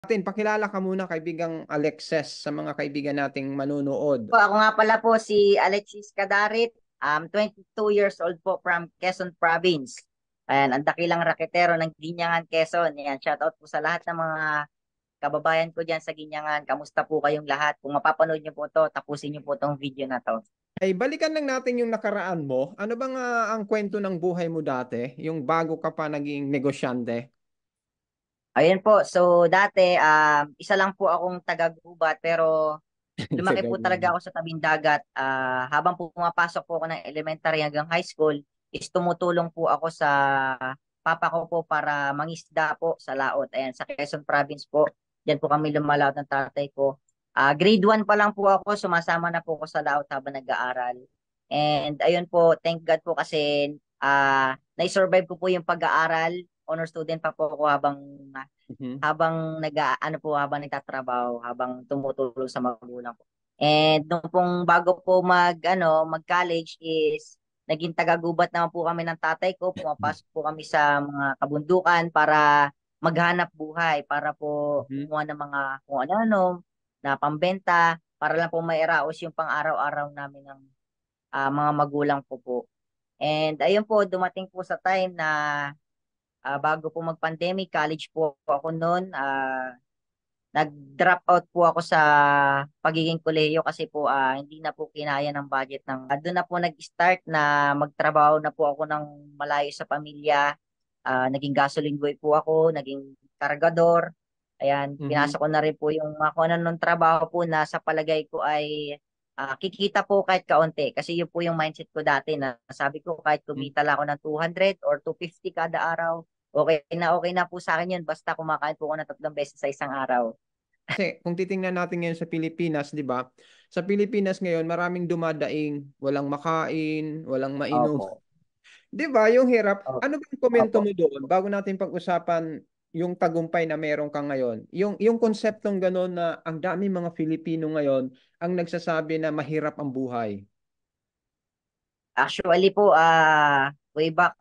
Pakilala ka muna kaibigang Alexis sa mga kaibigan nating manunood. Ako nga pala po si Alexis Cadarit, 22 years old po from Quezon Province. Ayan, ang dakilang raketero ng Ginyangan, Quezon. Ayan, shoutout po sa lahat ng mga kababayan ko dyan sa Ginyangan. Kamusta po kayong lahat? Kung mapapanood niyo po to, tapusin niyo po tong video na to. Ay, balikan lang natin yung nakaraan mo. Ano bang ang kwento ng buhay mo dati? Yung bago ka pa naging negosyante? Ayun po, so dati, isa lang po akong taga-gubat pero Sa lumaki po talaga ganun. ako sa tabing dagat. Habang po pumapasok po ako ng elementary hanggang high school, is tumutulong po ako sa papa ko po para mangisda po sa laot. Ayan, sa Quezon Province po. Diyan po kami lumalaot ng tatay ko. Grade 1 pa lang po ako, sumasama na po ako sa laot habang nag-aaral. And ayun po, thank God po kasi nai-survive ko po yung pag-aaral. Honor student pa po ako Mhm. habang ano po, habang nagtatrabaho, habang tumutulong sa magulang ko. And nung pong bago po mag-college is naging tagagubat naman po kami ng tatay ko. Pumapasok po kami sa mga kabundukan para maghanap buhay, para po Mhm. kumuha ng mga kung ano-ano na pambenta, para lang po mairaos yung pang-araw-araw namin ng mga magulang ko po. And ayun po, dumating po sa time na bago po mag-pandemic, college po ako noon. Nag-drop out po ako sa pagiging kolehiyo kasi po hindi na po kinaya ng budget doon na po nag-start na magtrabaho na po ako ng malayo sa pamilya. Naging gasoline boy po ako, naging kargador. Ayan, Mhm. pinasok ko na rin po yung mga kung ano nung trabaho po na sa palagay ko ay kikita po kahit kaunti. Kasi yun po yung mindset ko dati na sabi ko kahit Mhm. kumita lang ako ng 200 or 250 kada araw, okay na po sa akin yun basta kumakain po ako ng 3 beses sa isang araw. Kasi kung titingnan natin ngayon sa Pilipinas, 'di ba? Sa Pilipinas ngayon, maraming dumadaing, walang makain, walang mainom. Opo. 'Di ba? Yung hirap. Opo. Ano bang komento Opo. mo doon bago natin pag-usapan yung tagumpay na meron ka ngayon? Yung konseptong gano'n na ang dami mga Filipino ngayon ang nagsasabi na mahirap ang buhay. Actually po, way back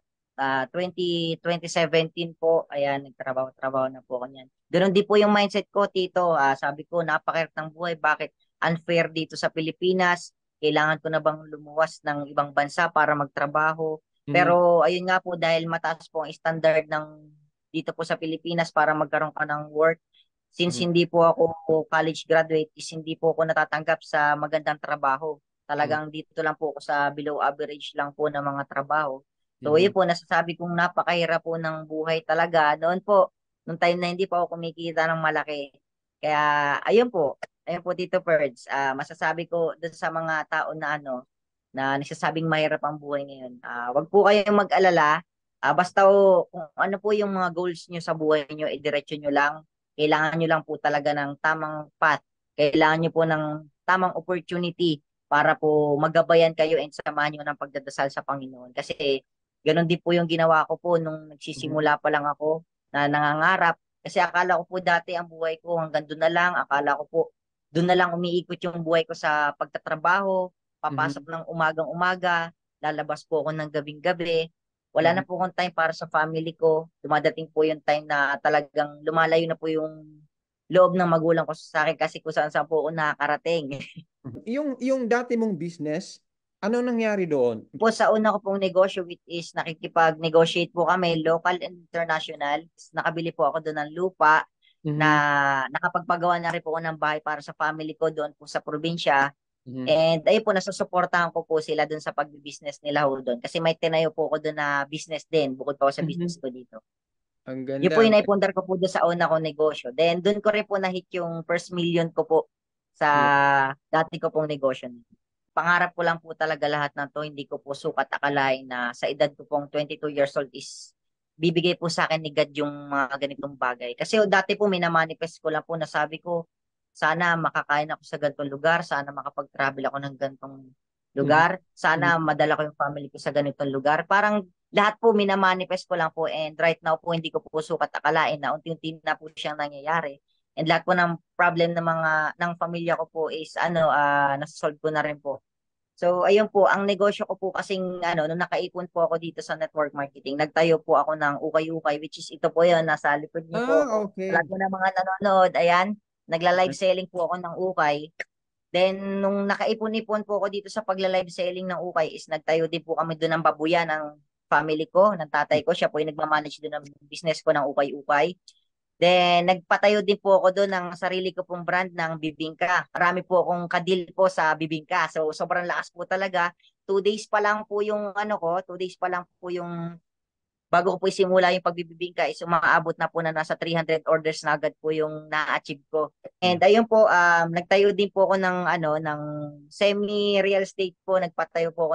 2017 po, ayan, nagtrabaho-trabaho na po ako niyan. Ganun din po yung mindset ko, Tito. Sabi ko, napakahirap ng buhay. Bakit unfair dito sa Pilipinas? Kailangan ko na bang lumuwas ng ibang bansa para magtrabaho? Mhm. Pero ayun nga po, dahil mataas po ang standard ng dito po sa Pilipinas para magkaroon ka ng work, since Mhm. hindi po ako college graduate, is hindi po ako natatanggap sa magandang trabaho. Mhm. Talagang dito lang po ako sa below average lang po ng mga trabaho. So, Mhm. yun po, nasasabi kong napakahirap po ng buhay talaga. Noon po, nung time na hindi pa ako kumikita ng malaki. Kaya, ayun po, Tito Perds, masasabi ko dun sa mga tao na na nagsasabing mahirap ang buhay ngayon. Wag po kayong mag-alala. Basta kung ano po yung mga goals nyo sa buhay nyo, idiretso nyo lang. Kailangan nyo lang po talaga ng tamang path. Kailangan nyo po ng tamang opportunity para po magabayan kayo and samahan nyo ng pagdadasal sa Panginoon. Kasi ganun din po yung ginawa ko po nung Mhm. nagsisimula pa lang ako na nangangarap. Kasi akala ko po dati ang buhay ko hanggang doon na lang. Akala ko po doon na lang umiikot yung buhay ko sa pagtatrabaho, papasok Mhm. ng umagang-umaga, lalabas po ako ng gabing-gabi. Wala na Mhm. po akong time para sa family ko. Dumadating po yung time na talagang lumalayo na po yung loob ng magulang ko sa akin kasi kung saan saan po ako nakakarating. Yung dati mong business, ano nangyari doon? Po sa una ko pong negosyo which is nakikipag-negotiate po kami local and international. Nakabili po ako doon ng lupa na Mhm. nakapagpagawa na rin po ako ng bahay para sa family ko doon po sa probinsya. Mhm. And ayun po, nasusuportahan ko po sila doon sa pag-business nila ho doon. Kasi may tinayo po ako doon na business din bukod pa ako sa business Mhm. ko dito. Ang Yun ganda. po yung naipundar ko po doon sa una kong negosyo. Then doon ko rin po na-hit yung first million ko po sa dati ko pong negosyo. Pangarap ko lang po talaga lahat ng to. Hindi ko po sukat akalain na sa edad ko pong 22 years old is bibigay po sa akin ni God yung mga ganitong bagay. Kasi dati po minamanifest ko lang po na sabi ko, sana makakain ako sa ganitong lugar, sana makapag-travel ako ng ganitong Mhm. lugar, sana Mhm. madala ko yung family ko sa ganitong lugar. Parang lahat po minamanifest ko lang po and right now po hindi ko po sukat akalain na unti-unti na po siyang nangyayari. And lahat po ng problem ng pamilya ko po is nasolve ko na rin po So, ayun po, ang negosyo ko po kasing, nung nakaipon po ako dito sa network marketing, nagtayo po ako ng ukay-ukay, which is ito po yun, nasa likod niyo po. Ah, Sa lahat okay. po ng mga nanonood, ayan, nagla-live selling po ako ng ukay. Then, nung nakaipon-ipon po ako dito sa pagla-live selling ng ukay, is nagtayo din po kami doon ng babuyan ng family ko, ng tatay ko. Siya po yung nagmamanage doon ng business ko ng ukay-ukay. Then, nagpatayo din po ako doon ng sarili ko pong brand ng bibingka. Marami po akong kadil po sa bibingka. So, sobrang lakas po talaga. 2 days pa lang po yung 2 days pa lang po yung bago ko po isimula yung pagbibibingka is umaabot na po na nasa 300 orders na agad po yung na-achieve ko. And Mm. ayun po, nagtayo din po ako ng semi-real estate po. Nagpatayo po ako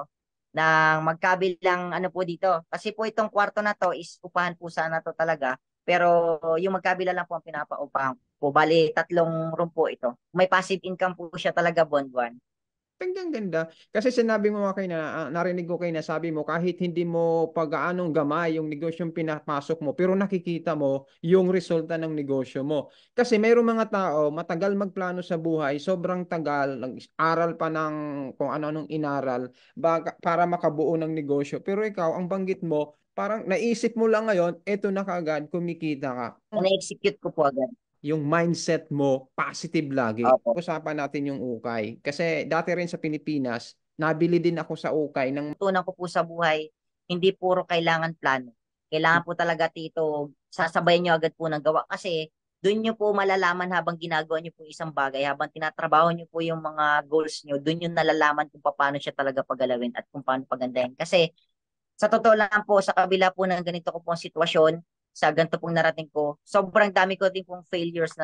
ng magkabilang po dito. Kasi po itong kwarto na to is upahan po sana to talaga. Pero yung magkabila lang po ang pinapaupahan po. Bali, 3 room po ito. May passive income po siya talaga buwan-buwan. Ang ganda. Kasi sinabi mo nga kayo narinig ko kayo na sabi mo, kahit hindi mo pag-aanong gamay yung negosyong pinapasok mo, pero nakikita mo yung resulta ng negosyo mo. Kasi mayroong mga tao, matagal magplano sa buhay, sobrang tagal, nag-aral pa ng kung ano-anong inaral, para makabuo ng negosyo. Pero ikaw, ang banggit mo, parang naisip mo lang ngayon, eto na kaagad, kumikita ka. Na-execute ko po agad. Yung mindset mo positive lagi. Opo. Usapan natin yung ukay. Kasi dati rin sa Pilipinas, nabili din ako sa ukay ng Tunan ko po sa buhay, hindi puro kailangan plano. Kailangan po talaga, Tito, sasabayan nyo agad po ng gawa. Kasi doon nyo po malalaman habang ginagawa nyo po isang bagay, habang tinatrabaho nyo po yung mga goals nyo, doon nyo nalalaman kung paano siya talaga pagalawin at kung paano pagandahin. Kasi sa totoo lang po, sa kabila po ng ganito ko pong sitwasyon, sa ganito pong narating ko, sobrang dami ko din pong failures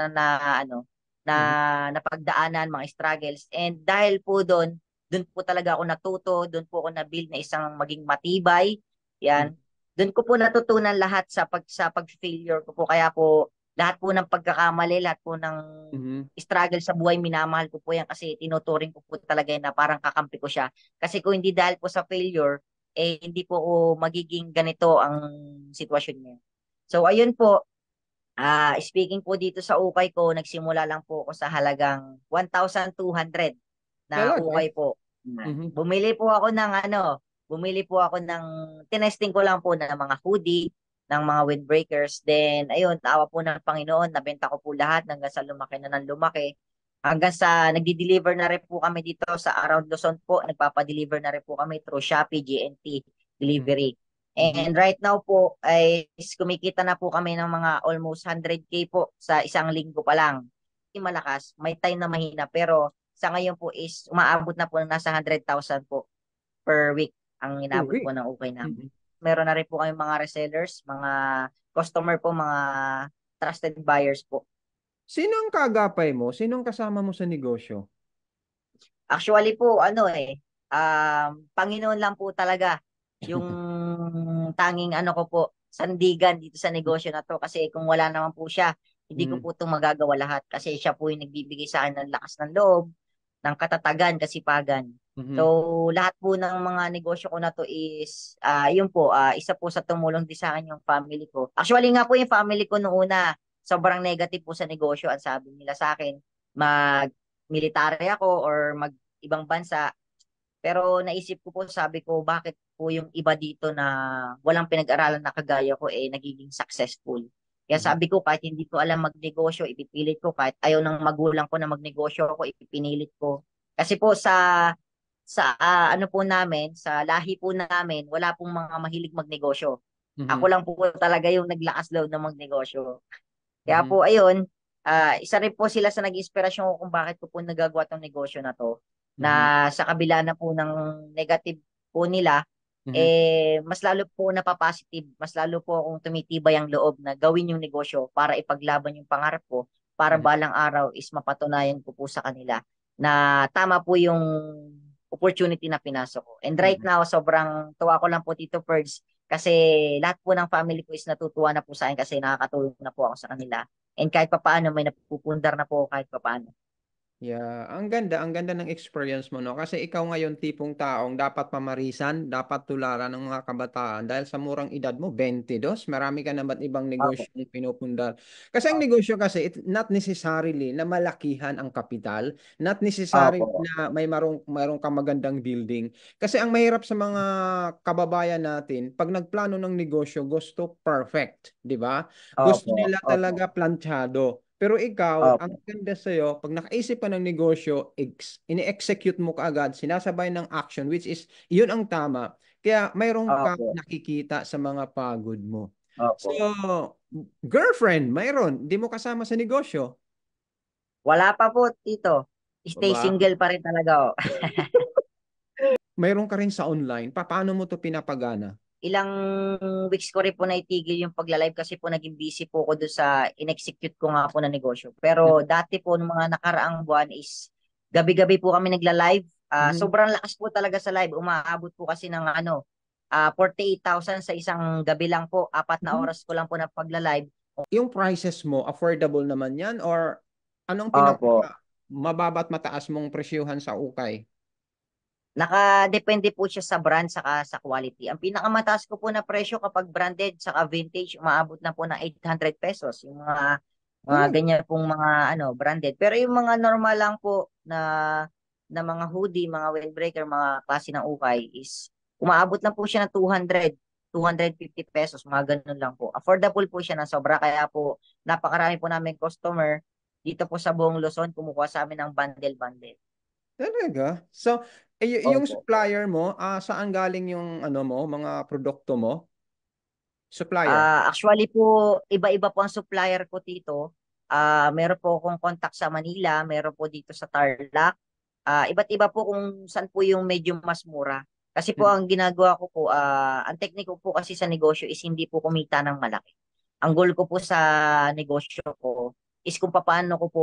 na Mhm, napagdaanan, mga struggles. And dahil po doon po talaga ako natuto, doon po ako na-build na isang maging matibay. mhm, Yan. Doon ko po natutunan lahat sa pag-failure ko po. Kaya po, lahat po ng pagkakamali, lahat po ng mhm. struggle sa buhay, minamahal ko po yan kasi tinuturing ko po talaga yan na parang kakampi ko siya. Kasi kung hindi dahil po sa failure, hindi po magiging ganito ang sitwasyon niya. So, ayun po, speaking po dito sa ukay ko, nagsimula lang po ako sa halagang 1,200 na Talaga? ukay po. Mhm, Bumili po ako ng, tinesting ko lang po ng mga hoodie, ng mga windbreakers. Then, ayun, tawa po ng Panginoon, nabenta ko po lahat hanggang sa lumaki na ng lumaki. Hanggang sa nagdi-deliver na rin po kami dito sa around Luzon po. Nagpapa-deliver na rin po kami through Shopee, GNT, mhm, delivery. mhm. And right now po, ay kumikita na po kami ng mga almost 100K po sa isang linggo pa lang. Hindi malakas, may time na mahina, pero sa ngayon po is umaabot na po ng nasa 100,000 po per week ang inabot Uri. po ng ukay namin. Mhm. Meron na rin po kami mga resellers, mga customer po, mga trusted buyers po. Sino ang kagapay mo? Sino ang kasama mo sa negosyo? Actually po, Panginoon lang po talaga yung tanging ko po, sandigan dito sa negosyo na to. Kasi kung wala naman po siya, hindi ko Mhm, po itong magagawa lahat. Kasi siya po yung nagbibigay sa akin ng lakas ng loob, ng katatagan, kasipagan. mhm, So, lahat po ng mga negosyo ko na to is, yun po, isa po sa tumulong din sa akin yung family ko. Actually nga po yung family ko noong una, sobrang negative po sa negosyo. Ang sabi nila sa akin, mag-military ako or mag-ibang bansa. Pero naisip ko po, sabi ko, bakit po yung iba dito na walang pinag-aralan na kagaya ko nagiging successful. Kaya mhm, sabi ko, kahit hindi ko alam magnegosyo, ipipilit ko. Kahit ayaw ng magulang ko na magnegosyo ako, ipipinilit ko. Kasi po po namin, sa lahi po namin, wala pong mga mahilig magnegosyo. Ako mhm, lang po talaga yung naglakas loob na magnegosyo. Kaya mhm, po, ayun, isa rin po sila sa nag-inspirasyon ko kung bakit ko po nagagawa tong negosyo na to. mhm, Na sa kabila na po ng negative po nila, mhm, mas lalo po napapositive, mas lalo po akong tumitibay ang loob na gawin yung negosyo para ipaglaban yung pangarap ko, para mhm, balang araw is mapatunayan ko po sa kanila na tama po yung opportunity na pinasok ko. And right mhm. now, sobrang tuwa ko lang po, Tito Perds, kasi lahat po ng family ko is natutuwa na po sa akin kasi nakakatulong na po ako sa kanila. And kahit papaano, may napupundar na po ako kahit papaano. Yeah, ang ganda ng experience mo, no? Kasi ikaw ngayon tipong taong dapat pamarisan, dapat tularan ng mga kabataan dahil sa murang edad mo, 22, marami ka na ba't ibang negosyo Opo, yung pinupundar? Kasi ang opo, negosyo kasi, it not necessarily na malakihan ang kapital, not necessarily opo, na mayroong ka magandang building. Kasi ang mahirap sa mga kababayan natin, pag nagplano ng negosyo, gusto perfect, di ba? Gusto opo, nila opo, talaga planchado. Pero ikaw, ang opo, ganda sa'yo, pag nakaisip ka ng negosyo, ini-execute mo kaagad, sinasabay ng action, which is, yun ang tama. Kaya mayroon ka opo, nakikita sa mga pagod mo. So, opo. girlfriend, mayroon. Di mo kasama sa negosyo. Wala pa po, Tito. Stay Ba? single pa rin talaga, oh. Mayroon ka rin sa online. Paano mo to pinapagana? Ilang weeks ko rin po naitigil yung pagla-live kasi po naging busy po ko doon sa in-execute ko nga po na negosyo. Pero dati po, nung mga nakaraang buwan is gabi-gabi po kami nagla-live. Mhm. Sobrang lakas po talaga sa live. Umaabot po kasi ng 48,000 sa isang gabi lang po. 4 na oras ko lang po na pagla-live. Yung prices mo, affordable naman yan? Or anong Opo. pinaka mababa at mataas mong presyuhan sa ukay? Nakadepende po siya sa brand saka sa quality. Ang pinakamataas ko po na presyo kapag branded saka vintage, umaabot na po ng 800 pesos. Yung mga Talaga? ganyan pong mga branded. Pero yung mga normal lang po na mga hoodie, mga windbreaker, mga klase ng ukay is umaabot lang po siya ng 250 pesos, mga ganun lang po. Affordable po siya na sobra kaya po napakarami po namin customer dito po sa buong Luzon kumukuha sa amin ng bundle-bundle. Talaga? So, yung Opo. supplier mo, saan galing yung ano mo, mga produkto mo? Supplier. Actually po, iba-iba po ang supplier ko dito. Meron po akong contact sa Manila, meron po dito sa Tarlac. Iba't iba po kung saan po yung medyo mas mura. Kasi po Mm. ang ginagawa ko po, ang technique ko po kasi sa negosyo is hindi po kumita ng malaki. Ang goal ko po sa negosyo ko is kung paano ko po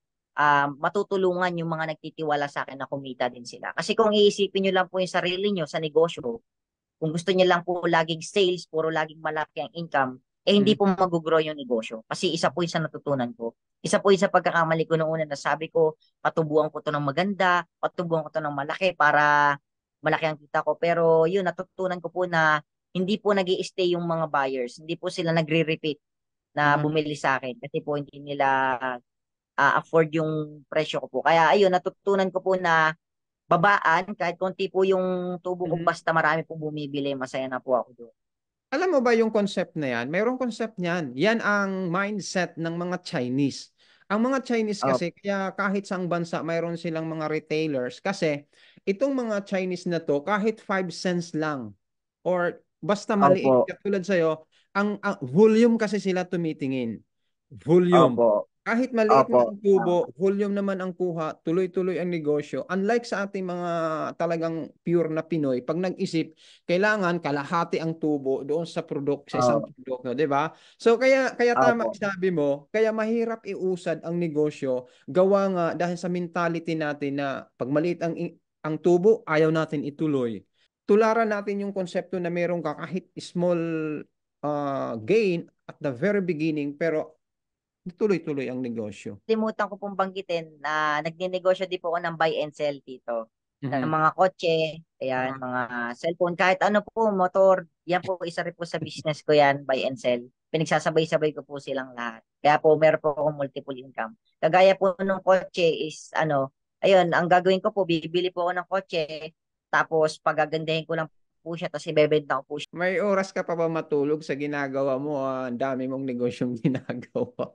matutulungan yung mga nagtitiwala sa akin na kumita din sila. Kasi kung iisipin nyo lang po yung sarili nyo sa negosyo, kung gusto niya lang po laging sales, puro laging malaki ang income, hindi Mm. po mag-grow yung negosyo. Kasi isa po yung sa natutunan ko. Isa po yung sa pagkakamali ko noong una na sabi ko, patubuan ko to ng maganda, patubuan ko to ng malaki para malaki ang kita ko. Pero yun, natutunan ko po na hindi po nag stay yung mga buyers. Hindi po sila nagre-repeat na Ah. bumili sa akin kasi po hindi nila afford yung presyo ko po. Kaya ayun, natutunan ko po na babaan kahit konti po yung tubo ko Mhm. basta marami pong bumibili, masaya na po ako doon. Alam mo ba yung concept na yan? Mayroong concept niyan. Yan ang mindset ng mga Chinese. Ang mga Chinese kasi, kaya kahit saang bansa, mayroon silang mga retailers. Kasi itong mga Chinese na to, kahit 5 cents lang, or basta Opo, maliit, katulad sa'yo, ang volume kasi sila tumitingin. Volume. opo, Kahit maliit opo, na ang tubo, volume naman ang kuha, tuloy-tuloy ang negosyo. Unlike sa ating mga talagang pure na Pinoy, pag nag-isip, kailangan kalahati ang tubo doon sa sa isang opo, produkto, 'di ba? So kaya tama ang opo, sabi mo, kaya mahirap iusad ang negosyo gawa nga dahil sa mentality natin na pag maliit ang tubo, ayaw natin ituloy. Tularan natin yung konsepto na meron ka kahit small gain at the very beginning pero tuloy-tuloy ang negosyo. limutan ko pong banggitin na nagninegosyo din po ako ng buy and sell dito. Ng Mhm. mga kotse, ayan, Ah, mga cellphone, kahit ano po, motor, yan po, isa rin po sa business ko yan, buy and sell. Pinagsasabay-sabay ko po silang lahat. Kaya po, meron po akong multiple income. Kagaya po nung kotse is, ayun, ang gagawin ko po, bibili po ako ng kotse, tapos pagagandahin ko lang po siya, tapos ibebenta ko po siya. may oras ka pa ba matulog sa ginagawa mo? Ang dami mong negosyong ginagawa.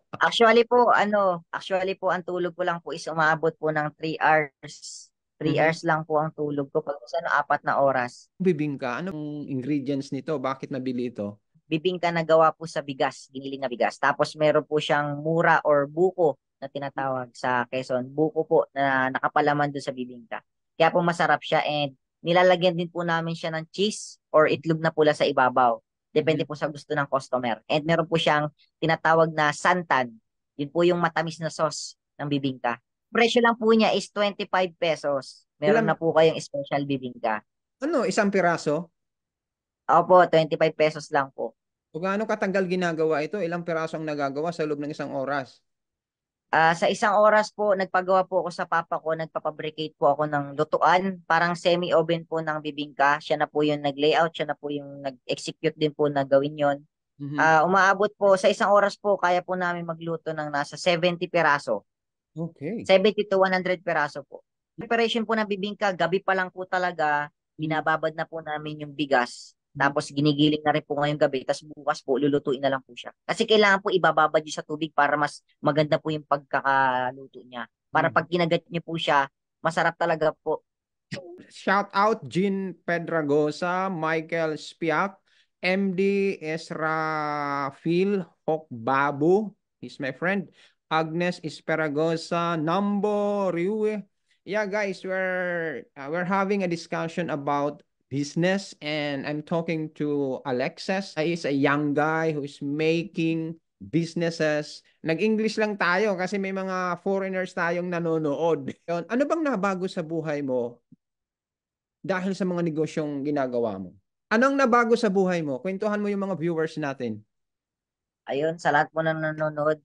Actually po, ang tulog ko lang po is umaabot po ng 3 hours. 3 Mhm. hours lang po ang tulog ko. Pag sa 4 na oras. Bibingka, anong ingredients nito? Bakit nabili ito? Bibingka na gawa po sa bigas, giniling na bigas. Tapos meron po siyang mura or buko na tinatawag sa Quezon. Buko po na nakapalaman doon sa bibingka. Kaya po masarap siya and nilalagyan din po namin siya ng cheese or itlog na pula sa ibabaw. Depende Mhm. po sa gusto ng customer. And meron po siyang tinatawag na santan. Yun po yung matamis na sauce ng bibingka. Presyo lang po niya is 25 pesos. Meron Ilang, na po kayong special bibingka. isang piraso? Opo, 25 pesos lang po. O gaano katagal ginagawa ito? Ilang piraso ang nagagawa sa loob ng isang oras? Sa isang oras po, nagpagawa po ako sa papa ko, nagpapabricate po ako ng lutuan, parang semi-oven po ng bibingka. Siya na po yung nag-layout, siya na po yung nag-execute din po na gawin yon. Mhm. Umaabot po, sa isang oras po, kaya po namin magluto ng nasa 70 piraso. Okay. 70 to 100 piraso po. Preparation po ng bibingka, gabi pa lang po talaga, Mhm. binababad na po namin yung bigas. Mhm. Tapos ginigiling na rin po ngayong gabi. Tapos bukas po, lulutuin na lang po siya. Kasi kailangan po ibababad yun sa tubig para mas maganda po yung pagkakaluto niya. Para pag Mhm. kinagat niyo po siya, masarap talaga po. Shout out Jean Pedragosa, Michael Spiak, MD Ezra Phil Hokbabu, he's my friend. Agnes Esperagosa, Nambo Riue. Yeah, guys, we're having a discussion about business, and I'm talking to Alexis. He is a young guy who is making businesses. Nag-English lang tayo kasi may mga foreigners tayong nanonood. Yun, ano bang nabago sa buhay mo dahil sa mga negosyong ginagawa mo? Anong nabago sa buhay mo? Kwentuhan mo yung mga viewers natin. Ayun, sa lahat po na nanonood,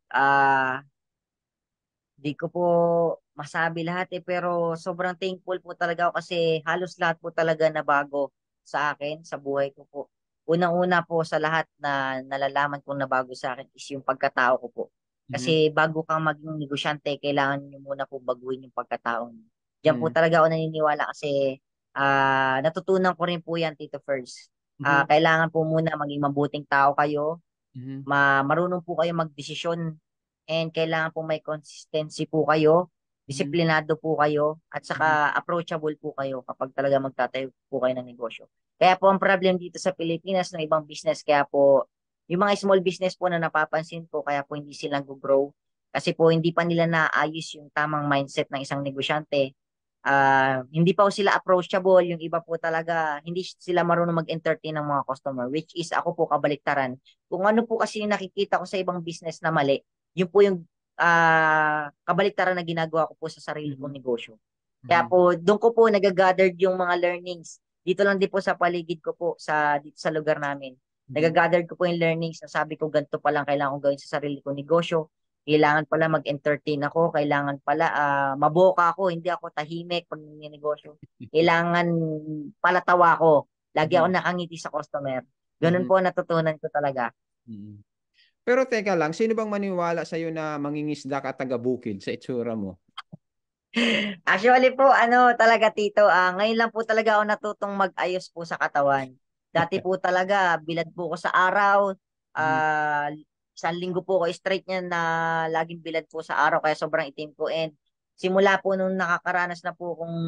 di ko po masabi lahat pero sobrang thankful po talaga ako kasi halos lahat po talaga na bago sa akin, sa buhay ko po. Unang-una po sa lahat na nalalaman kong nabago sa akin is yung pagkatao ko po. Mhm. Kasi bago kang maging negosyante, kailangan nyo muna po baguhin yung pagkatao nyo. Diyan po Mhm. talaga ako naniniwala kasi natutunan ko rin po yan, Tito First. Mhm. Kailangan po muna maging mabuting tao kayo, Mhm. marunong po kayo magdesisyon and kailangan po may consistency po kayo, Mhm. disiplinado po kayo, at Mhm. saka approachable po kayo kapag talaga magtatayo po kayo ng negosyo. Kaya po ang problem dito sa Pilipinas ng ibang business, kaya po yung mga small business po na napapansin ko, kaya po hindi sila grow kasi po hindi pa nila naayos yung tamang mindset ng isang negosyante. Hindi pa po sila approachable, yung iba po talaga, hindi sila marunong mag-entertain ng mga customer, which is ako po kabaliktaran. Kung ano po kasi yung nakikita ko sa ibang business na mali, yun po yung kabaliktaran na ginagawa ko po sa sarili kong Mhm. negosyo. Kaya Mhm. po, doon ko po nagagather yung mga learnings. Dito lang din po sa paligid ko po, dito sa lugar namin. Mhm. Nagagather ko po yung learnings na sabi ko, ganito pa lang kailangan kong gawin sa sarili kong negosyo. Kailangan pala mag-entertain ako, kailangan pala maboka ako, hindi ako tahimik pag negosyo. Kailangan palatawa ako. Lagi ako Mhm. nakangiti sa customer. Ganun Mhm. po ang natutunan ko talaga. Mhm. Pero teka lang, sino bang maniwala sa'yo na mangingisda ka taga-bukid sa itsura mo? Actually po, ano talaga Tito, ngayon lang po talaga ako natutong mag-ayos po sa katawan. Dati po talaga, bilad po ko sa araw. Mhm. Ah, isang linggo po ko straight niyan na laging bilad po sa araw kaya sobrang itim ko. And simula po nung nakakaranas na po kung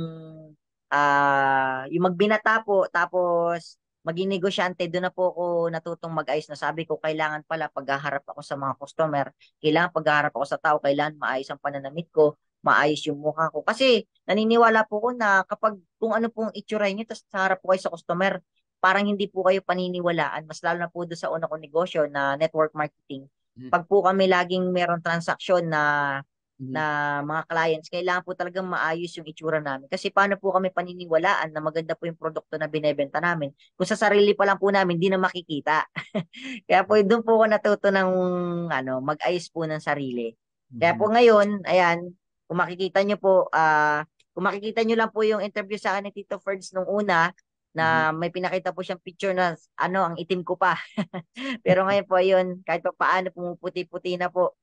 yung magbinata po, tapos maging negosyante, doon na po ako natutong mag-ayos na sabi ko, kailangan pala paghaharap ako sa mga customer, kailangan paghaharap ako sa tao, kailangan maayos ang pananamit ko, maayos yung mukha ko. Kasi naniniwala po ko na kapag kung ano pong itsura niyo, tapos sa harap po kayo sa customer, parang hindi po kayo paniniwalaan. Mas lalo na po doon sa una kong negosyo na network marketing. Mhm. Pag po kami laging meron transaksyon Mhm. na mga clients, kailangan po talagang maayos yung itsura namin. Kasi paano po kami paniniwalaan na maganda po yung produkto na binebenta namin kung sa sarili pa lang po namin, di na makikita. Kaya po doon po ako natuto ng mag-ayos po ng sarili. Kaya Mhm. po ngayon, ayan, kung makikita nyo po, kung makikita nyo lang po yung interview sa akin ni Tito Ferds nung una, Mhm. na may pinakita po siyang picture na ang itim ko pa. Pero ngayon po yun, kahit pa paano pumuputi-puti na po.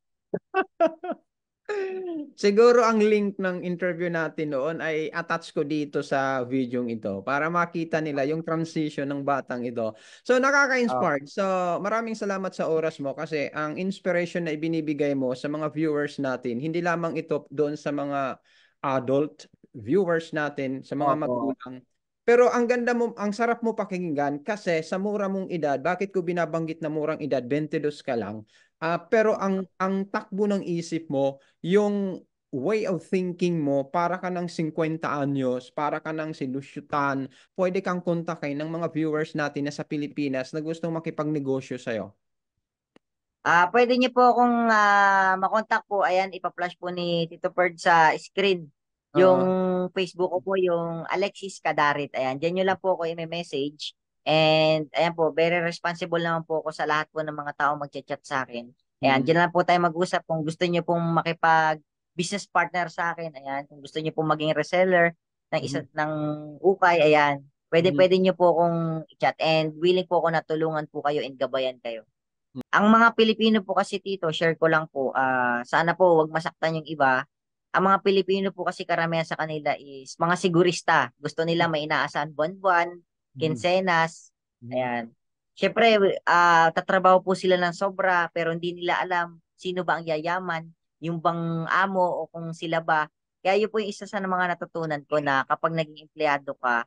Siguro ang link ng interview natin noon ay attach ko dito sa video ito para makita nila yung transition ng batang ito. So Oh, nakaka-inspired. So maraming salamat sa oras mo kasi ang inspiration na ibinibigay mo sa mga viewers natin, hindi lamang ito doon sa mga adult viewers natin, sa mga opo. magulang. Pero ang ganda mo, ang sarap mo pakinggan kasi sa mura mong edad, bakit ko binabanggit na murang edad, 22 ka lang. Pero ang takbo ng isip mo, yung way of thinking mo, para ka ng 50 anyos, para ka ng sinusyutan, pwede kang kontakin ng mga viewers natin na sa Pilipinas na gustong makipagnegosyo sa'yo. Pwede niyo po akong makontak po. Ayan, ipa-flash po ni Tito Bird sa screen. Yung Oo. Facebook ko po, yung Alexis Kadarit. Ayan, diyan niyo lang po ako i-message. And ayan po, very responsible naman po ako sa lahat po ng mga tao magchat-chat sa akin. Ayan, Mm. dyan lang po tayo mag-usap kung gusto niyo pong makipag-business partner sa akin. Ayan, kung gusto niyo pong maging reseller ng isa Mm. ng ukay, ayan. Mm. Pwede niyo po akong i-chat and willing po ako na tulungan po kayo and gabayan kayo. Ang mga Pilipino po kasi Tito, share ko lang po, sana po wag masaktan yung iba. Ang mga Pilipino po kasi karamihan sa kanila is mga sigurista. Gusto nila may inaasahan buwan-buwan, Mm. kinsenas, Mm. ayan. Siyempre, tatrabaho po sila ng sobra pero hindi nila alam sino ba ang yayaman, yung bang amo o kung sila ba. Kaya yun po yung isa sa mga natutunan ko na kapag naging empleyado ka,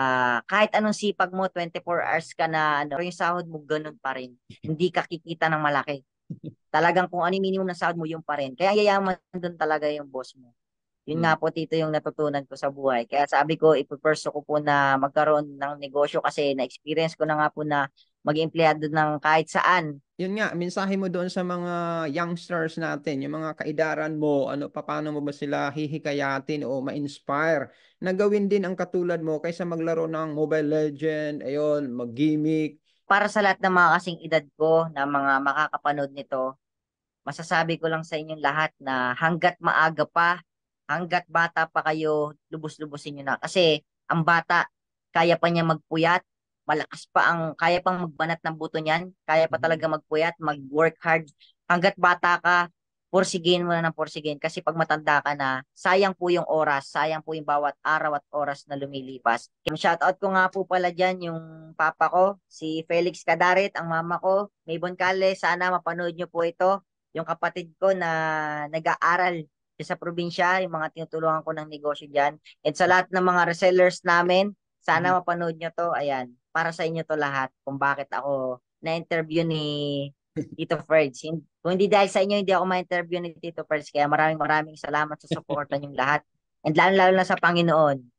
kahit anong sipag mo, 24 hours ka na, ano, yung sahod mo, ganun pa rin. Hindi ka kikita ng malaki. Talagang kung ano yung minimum na sahod mo, yung pa rin. Kaya yayaman doon talaga yung boss mo. Yun Mm. nga po, Tito, yung natutunan ko sa buhay. Kaya sabi ko, ipupurso ko po na magkaroon ng negosyo kasi na-experience ko na nga po na maging empleyado ng kahit saan. Yun nga, mensahe mo doon sa mga youngsters natin, yung mga kaidaran mo, ano, paano mo ba sila hihikayatin o ma-inspire na gawin din ang katulad mo kaysa maglaro ng Mobile Legend, ayun, mag-gimmick. Para sa lahat ng mga kasing edad ko na mga makakapanood nito, masasabi ko lang sa inyong lahat na hanggat maaga pa, hanggat bata pa kayo, lubos-lubosin nyo na. Kasi ang bata, kaya pa niya magpuyat, malakas pa kaya pang magbanat ng buto niyan, kaya pa Mhm. talaga magpuyat, mag-work hard. Hanggat bata ka, porsigihin mo na ng porsigihin. Kasi pag matanda ka na, sayang po yung oras, sayang po yung bawat araw at oras na lumilipas. Yung shoutout ko nga po pala dyan, yung papa ko, si Felix Cadaret, ang mama ko, Maybon Cale, sana mapanood nyo po ito yung kapatid ko na nag-aaral sa probinsya, yung mga tinutulungan ko ng negosyo dyan. And sa lahat ng mga resellers namin, sana Mhm. mapanood nyo to. Ayan, para sa inyo to lahat kung bakit ako na-interview ni Tito Ferds. Kung hindi dahil sa inyo, hindi ako ma-interview ni Tito Ferds. Kaya maraming maraming salamat sa suporta niyong lahat. And lalo-lalo na sa Panginoon.